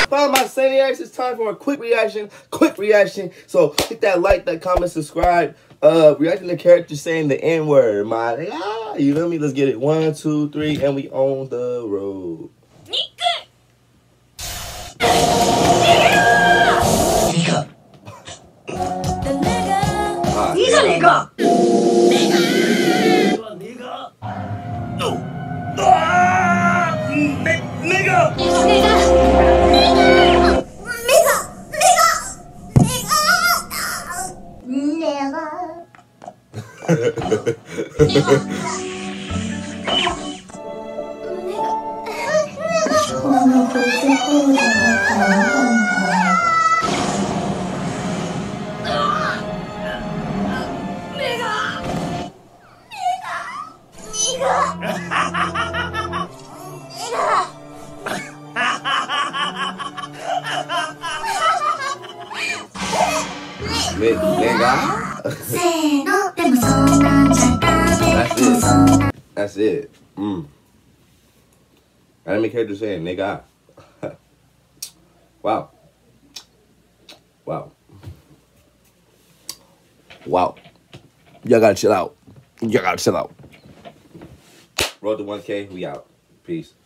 Follow my Saiyaniacs. It's time for a quick reaction. So hit that like, that comment, subscribe. Reacting to characters saying the N-word. You feel me? Let's get it. 1, 2, 3, and we on the road. That's it. Anime character saying nigga. Wow. Y'all gotta chill out. Road to 1K. We out. Peace.